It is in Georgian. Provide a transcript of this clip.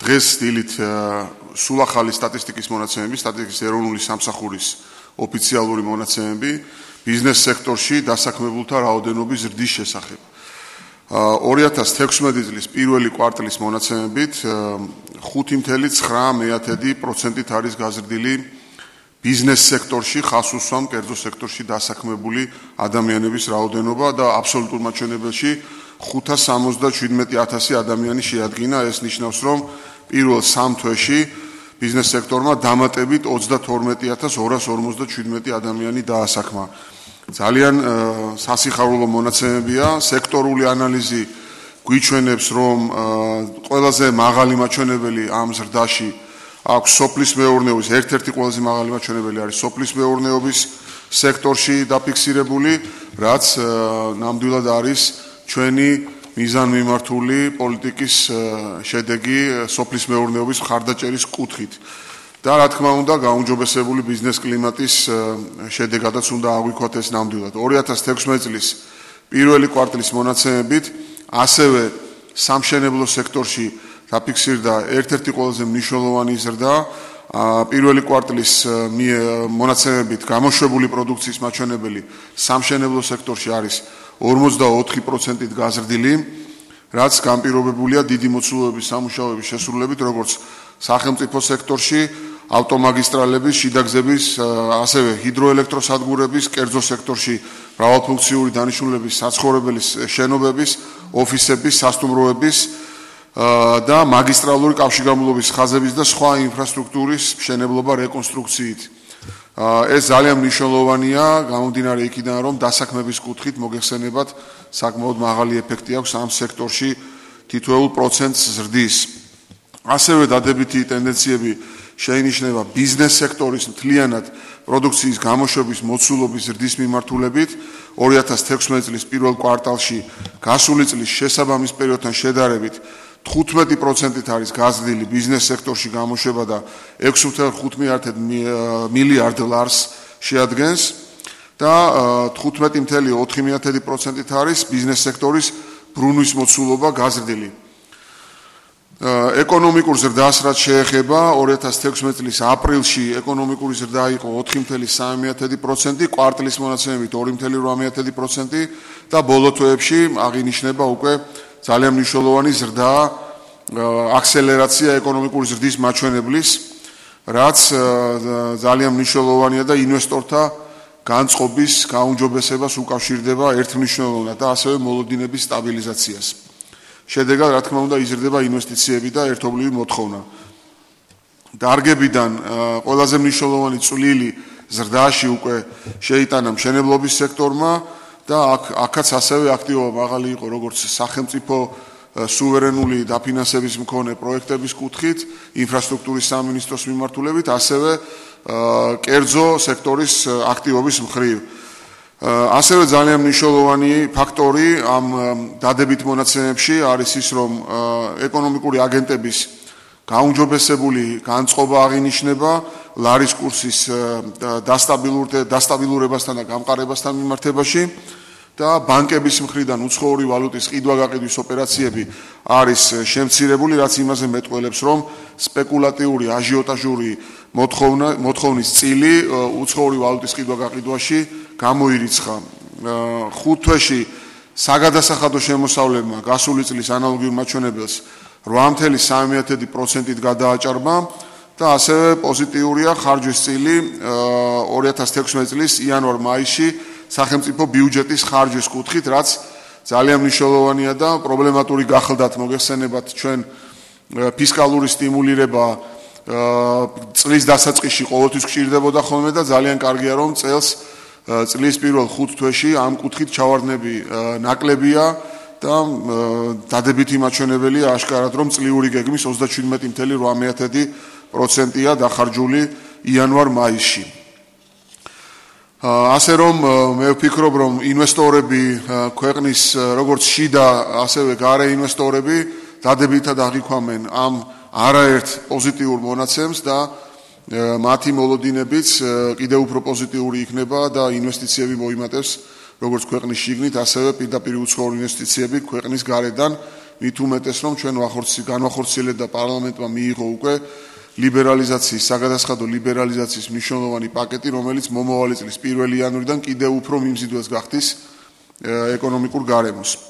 დღეს დილით სულ ახალი სტატისტიკის მონაცემები, სტატისტიკის ეროვნული სამსახურის ოფიციალური მონაცემები ბიზნეს სექტორში დასაქმებულთა რაოდენობის ზრდის შესახებ. 2016 წლის პირველი კვარტალის მონაცემებით 5.9% არის გაზრდილი ბიზნეს სექტორში, ხაზს უსვამ კერძო სექტორში დასაქმებული ადამიანების რაოდენობა და აბსოლუტურ მაჩვენებელში 577,000 ადამიანი შეადგინა. ეს ნიშნავს, რომ პირველ 3 თვეში ბიზნეს სექტორმა დამატებით 22,257 ადამიანი დაასაქმა. ძალიან სასიხარულო მონაცემებია. სექტორული ანალიზი გვიჩვენებს, რომ ყველაზე მაღალი მაჩვენებელი ამ ზრდაში აქვს სოფლის მეურნეობის, ერთ-ერთი ყველაზე მაღალი მაჩვენებელი არის სოფლის მეურნეობის სექტორში დაფიქსირებული, რაც ნამდვილად არის ჩვენი მიზანმიმართული პოლიტიკის შედეგი სოფლის მეურნეობის მხარდაჭერის კუთხით. და რა თქმა უნდა, გაუმჯობესებული ბიზნეს კლიმატის შედეგადაც უნდა აღვიქვათ ეს ნამდვილად. 2016 წლის პირველი კვარტალის მონაცემებით ასევე სამშენებლო სექტორში დაფიქსირდა ერთ-ერთი ყველაზე მნიშვნელოვანი ზრდა. პირველი კვარტალის მონაცემებით გამოშვებული პროდუქციის მაჩვენებელი სამშენებლო სექტორში არის 44%-ით გაზრდილი, რაც განპირობებულია დიდი მოცულობების სამუშაოების შესრულებით, როგორც სახელმწიფო სექტორში, ავტომაგისტრალების, შიდაგზების, ასევე ჰიდროელექტროსადგურების, კერძო სექტორში მრავალფუნქციური დანიშნულების, საცხოვრებელი შენობების, ოფისების, სასტუმროების და მაგისტრალური კავშირგამძლობის ხაზების და სხვა ინფრასტრუქტურის მშენებლობა რეკონსტრუქციით. ეს ძალიან მნიშვნელოვანია, გამომდინარე იქიდან, რომ დასაქმების კუთხით მოგეხსენებათ საკმაოდ მაღალი ეფექტი აქვს ამ სექტორში თითოეულ პროცენტს ზრდის. ასევე დადებითი ტენდენციები შეინიშნება ბიზნეს სექტორის მთლიანად პროდუქციის გამოშვების მოცულობის ზრდის მიმართულებით. 2016 წლის პირველ კვარტალში გასული წლის შესაბამის პერიოდთან შედარებით 15%-ით არის გაზრდილი ბიზნეს სექტორში გამოშვება და 6.5 მილიარდ ლარს შეადგენს და 15.4%-ით არის ბიზნეს სექტორის ბრუნვის მოცულობა გაზრდილი. ეკონომიკურ ზრდას რაც შეეხება 2016 წლის აპრილში ეკონომიკური ზრდა იყო 4.3%, კვარტალის მონაცემებით 2.8% და ბოლო თვეებში აღინიშნება უკვე ძალიან მნიშვნელოვანი ზრდა, აქსელერაცია ეკონომიკური ზრდის მაჩვენებლის, რაც ძალიან მნიშვნელოვანია და ინვესტორთა განწყობის გაუმჯობესებას უკავშირდება ერთმნიშვნელოვნად და ასევე მოლოდინების სტაბილიზაციას. შედეგად, რა თქმა უნდა, იზრდება ინვესტიციები და ერთობლივი მოთხოვნა. დარგებიდან ყველაზე მნიშვნელოვანი წვლილი ზრდაში უკვე შეიტანა მშენებლობის სექტორმა და აქაც ასევე აქტივობა მაღალი იყო როგორც სახელმწიფო სუვერენული დაფინანსების მქონე პროექტების კუთხით, ინფრასტრუქტურის სამინისტროს მიმართულებით, ასევე კერძო სექტორის აქტივობის მხრივ. ასევე ძალიან მნიშვნელოვანი ფაქტორი ამ დადებით მონაცემებში არის ის, რომ ეკონომიკური აგენტების გაუმჯობესებული განწყობა აღინიშნება ლარის კურსის დასტაბილურებასთან და გამყარებასთან მიმართებაში და ბანკების მხრიდან უცხოური ვალუტის ყიდვა-გაყიდვის ოპერაციები არის შემცირებული, რაც იმაზე მეტყველებს, რომ სპეკულატიური აჟიოტაჟური მოთხოვნის წილი უცხოური ვალუტის ყიდვა-გაყიდვაში გამოირიცხა. 5 თვეში საგადასახადო შემოსავლებმა გასული წლის ანალოგიურ მაჩვენებელს 8.3%-ით გადააჭარბა და ასევე პოზიტიურია ხარჯვის წილი 2016 წლის იანვარ-მაისში სახელმწიფო ბიუჯეტის ხარჯვის კუთხით, რაც ძალიან მნიშვნელოვანია და პრობლემატური გახლდათ მოგეხსენებათ ჩვენ ფისკალური სტიმულირება წლის დასაწყისში ყოველთვის გჭირდებოდა ხოლმე და ძალიან კარგია, რომ წლის პირველ 5 თვეში ამ კუთხით ჩავარდნები ნაკლებია და დადებითი მაჩვენებელია ашკარად, რომ წლიური გეგმის 37.8%-ია დახარჯული იანვარ-მაისში. ასე რომ მე ვფიქრობ, რომ ინვესტორები ქვეყნის როგორც შიდა, ასევე გარე ინვესტორები დადებითად აღიქვამენ ამ არაერთ პოზიტიურ მონაცემს და მათი მოლოდინებიც კიდევ უფრო პოზიტიური იქნება და ინვესტიციები მოიმატებს როგორც ქვეყნის შიგნით, ასევე პირდაპირ უცხოური ინვესტიციები ქვეყნის გარედან მით უმეტეს რომ ჩვენ განვახორციელებთ და პარლამენტმა მიიღო უკვე ლიბერალიზაციის, საგადასახადო ლიბერალიზაციის მნიშვნელოვანი პაკეტი, რომელიც მომავალი წლის 1 იანვრიდან კიდევ უფრო მიმზიდველს გახდის ეკონომიკურ გარემოს.